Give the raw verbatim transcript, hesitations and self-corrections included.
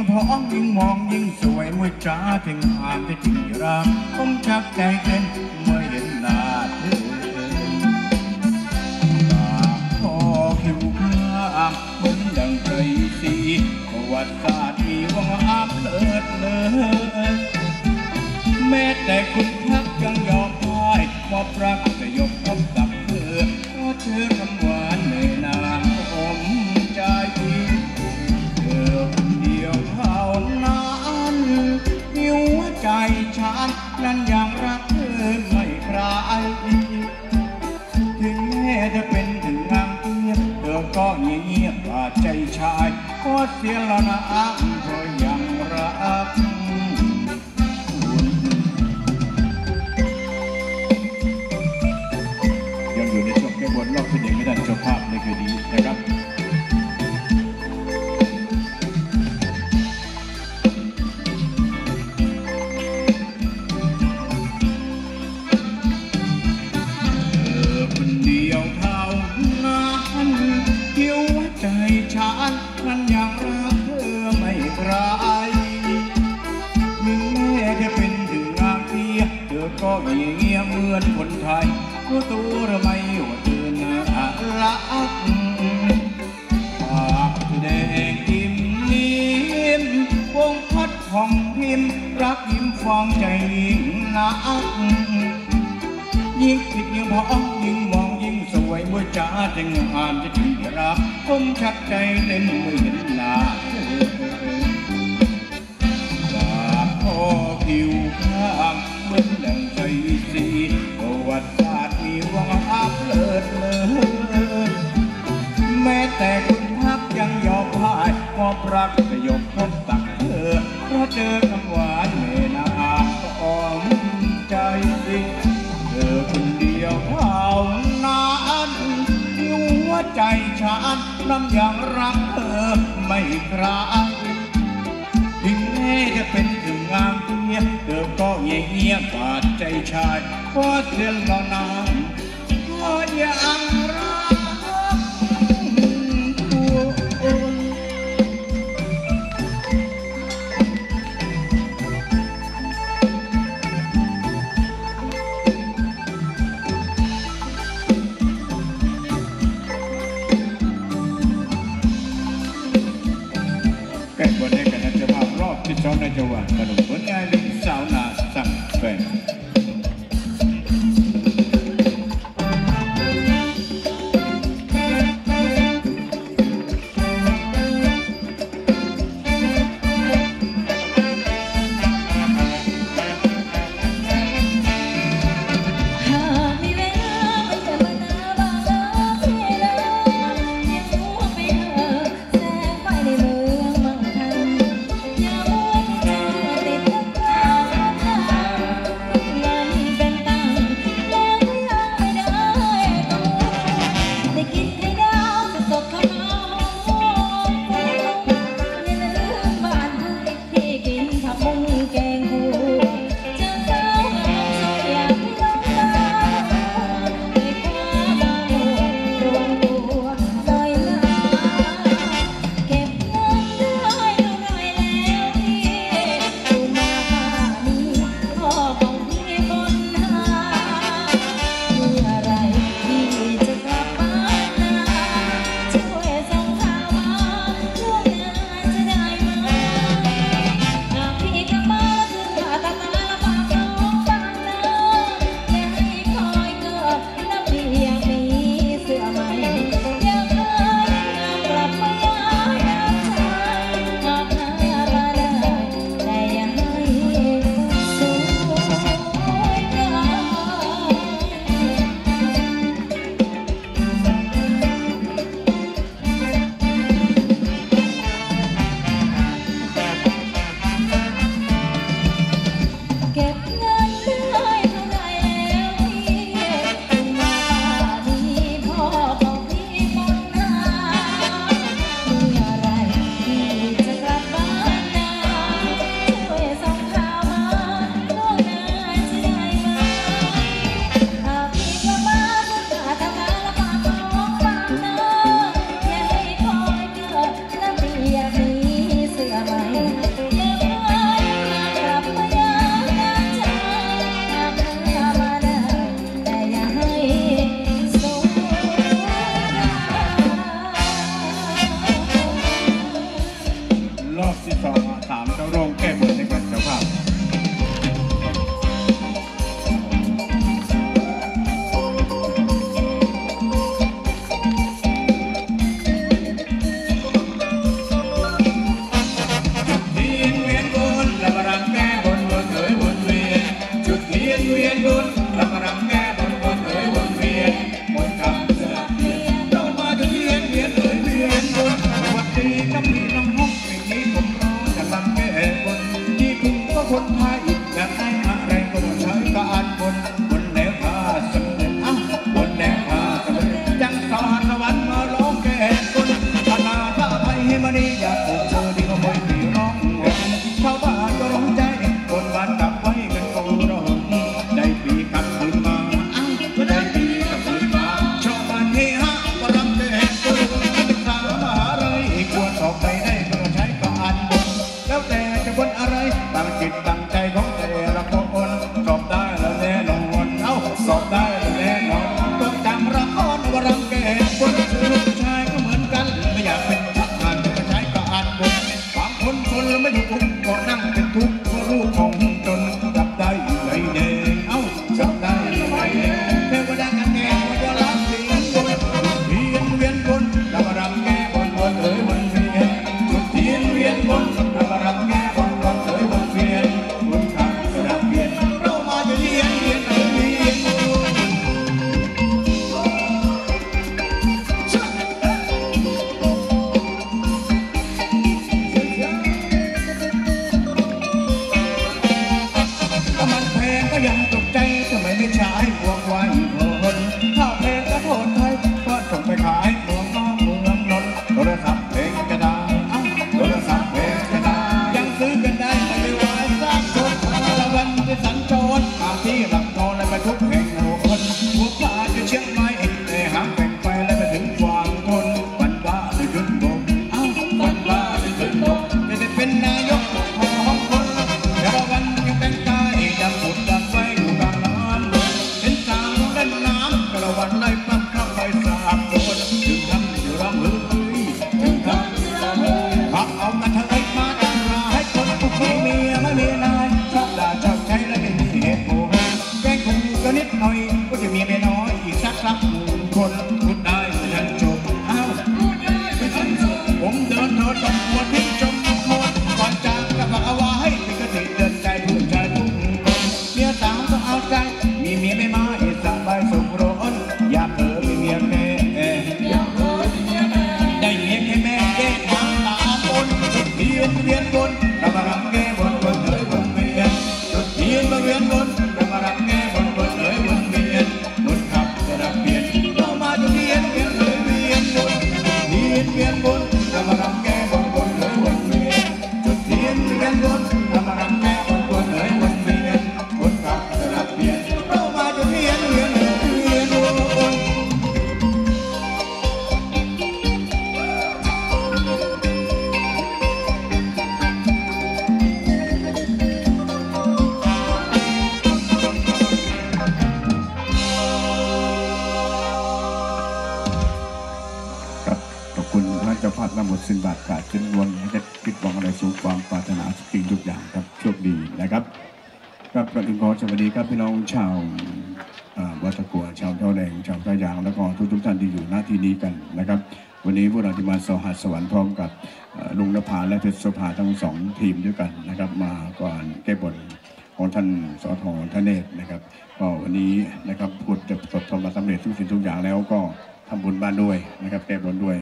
ท้องยิ่งมองยิ่งสวยมวยจ้าถึงหามที่จริงรักผมชักใจเต้นเมื่อเห็นหน้าเธอปากคอผิวคล้ำเหมือนดังเคยสีประวัติศาสตร์มีวังอาเลิศเลอแม้แต่คุณทักยังยอมพ่ายมอบรักจะยกพบกับเธอเพราะเธอคำหวานในนามผมใจเธอคนเดียวเท่านั้นหิวใจฉันนั้นยังรักเธอไม่ใครถึงแม้จะเป็นถึงงามเทียบเธอก็เงียบว่าใจชายก็เสียแล้วนะเพราะยังรักอยู่ในช่วงแก้บนรอบที่หนึ่งไม่ได้เจ้าภาพในคืนนี้นะครับเธอคนเดียวเท่านั้นหิวใจฉันนั้นยังรักเธอไม่ไกลถึงแม้จะเป็นถึงงานเทียเธอก็เงียบเหมือนคนไทยรู้ตัวหรือไม่ว่าเธอน่ารักปากแดงยิ้มนิ่มวงพัดผ่องพิมรักยิ้มฟองใจยิ่งนักยิ่งคิดยิ่งพอยิ่งมองยิ่งสวยเมื่อจ้าจึงอ่านจะถึงรักผมชักใจเต้นเมื่อเห็นหน้าเธอปากคอผิวข้างเหมือนดังใจสีประวัติศาสตร์มีวังอาเลิศเลอแม้แต่คุณทักยังยอมพ่ายมอบรักจะยกพบตักเธอเพราะเจอคำหวานเมนาก็อ้อมใจสิเธอคนเดียวเท่านั้นหัวใจฉันนั้นยังรักเธอไม่คลายถึงแม้จะเป็นถึงงามเทียบเธอก็เงียบๆบาดใจชายเพราะเสียงเหล่านั้นก็ยังรักแก้บนในคณะเจ้าภาพรอบที่สองในจังหวัดกระดูกผลงานลิงสาวนาสั่งแฟนคนไทยอยากได้อะไรก็ต้องใช้การบนบนแล้วถ้าสำเร็จอ้าวบนแล้วถ้าสำเร็จจังสวรรค์สวรรค์มาร้องแก่คนพนาพระไทยให้มาดีอยากปลูกเธอดีก็ไม่ตีร้องชาวบ้านก็ร้องใจคนบ้านกลับไว้กันโกรธได้ปีกลับคืนมาอ้าวได้ปีกลับคืนมาชาวบ้านเฮฮาก็รำแก่คนศึกษามหาลัยควรสอบไปได้ก็ใช้การบนแล้วแต่จะบนอะไรตั้งจิตตั้งใจของแต่ละคนสอบได้แล้วแน่นอนเอ้าสอบได้แล้วแน่นอนต้องจำละครว่ารำแก่คนลูกชายก็เหมือนกันไม่อยากเป็นทหารก็ใช้การบนบางคนคนไม่ถูกก็นั่งเป็นทุกข์เพราะรูปของตนจับได้ไหนเด้เอ้าจับได้ไหนเด้เทวดากันแก่ว่าจะรับเสียงบนเวียนเวียนบนแล้วมารำแก่บนบนเอ๋ยบนเวียนจุดเทียนเวียนบนแล้วมารำแก่บนบนเอ๋ยบนเวียนบนขับกระดับเวียนเรามาจะเรียนเรียนเอ๋ยเรียนยังตกใจทำไมไม่ใช้พวกไว้คนถ้าเพลงกระโดดไทยก็ส่งไปขายเมืองนอกเมืองนนท์โทรศัพท์เพลงกระดาษโทรศัพท์เพลงกระดาษยังซื้อกันได้ไม่ได้ว่าสร้างคนละวันจะสัญจรตามที่หลับนอนและไปทุกแห่งหัวคนหัวพาจะเชียงใหม่แต่หางแบ่งไปและไปถึงฟางทนวันบ้าจะยุดบกเอ้าวันบ้าจะยุดบกจะได้เป็นนายกของคนแต่ละวันยังแต่งกายดำผุดดำไฟอยู่กลางน้ำเป็นสาวเล่นน้ำกระวันไล่ปลั๊กเข้าไปสาบโดนถึงทำอยู่ร้องเฮ้ยถึงทำอยู่ร้องเฮ้ยพักเอากระเทยมาตั้งราให้คนไม่มีไม่มีนายชอบด่าชอบใช้และไม่มีเหตุผลแกล้งกูก็นิดหน่อยก็จะมีเมียน้อยอีกสักสักหนึ่งคนพูดได้ไม่ทันจบอ้าวไม่ทันจบผมเดินเถิดต้องปวดทิ้งจมโคนก่อนจากกลับมาเอาไว้เป็นกระติกเดินใจผู้ชายทุกคนเมียสาวต้องเอาใจมีเมียไม่มาเอสบายสุขร้อนอยากเออมีเมียแม่อยากเออมีเมียแม่ได้เมียแค่แม่แก้ทางตาบนจุดเทียนเวียนบนเรามารำแก้บนบนเอ๋ยบนเวียนจุดเทียนมาเวียนบนเรามารำแก้บนบนเอ๋ยบนเวียนบนขับจะรับเปลี่ยนเรามาจุดเทียนเวียนเอ๋ยเวียนบนเทียนเวียนบนเรามารำแก้บนบนเอ๋ยบนเวียนจุดเทียนเวียนบนเรามารำแก้บนบนเอ๋ยบนเวียนบนขับจะรับเปลี่ยนเรามาจุดเทียนเวียนเอ๋ยเวียนบนขอบคุณพระเจ้าภาพนำบทสินบาทกาศเช่นวันให้จะปิดหวังอะไรสูงความปรารถนาทุกสิ่งทุกอย่างครับโชคดีนะครับครับประดิษฐ์ขอสวัสดีครับพี่น้องชาววัดตะกัวชาวเท่าแดงชาวท่ายางแล้วก็ทุกทุกท่านที่อยู่หน้าที่นี้กันนะครับวันนี้พวกเราที่มาสหัสสวรรค์พร้อมกับลุงนภาและเพชรโสภาทั้งสองทีมด้วยกันนะครับมาก่อนแก้บนของท่านสทธเนศนะครับก็วันนี้นะครับพูดจะประสบความสำเร็จทุกสิ่งทุกอย่างแล้วก็ทำบุญบ้านด้วยนะครับแก้บนด้วย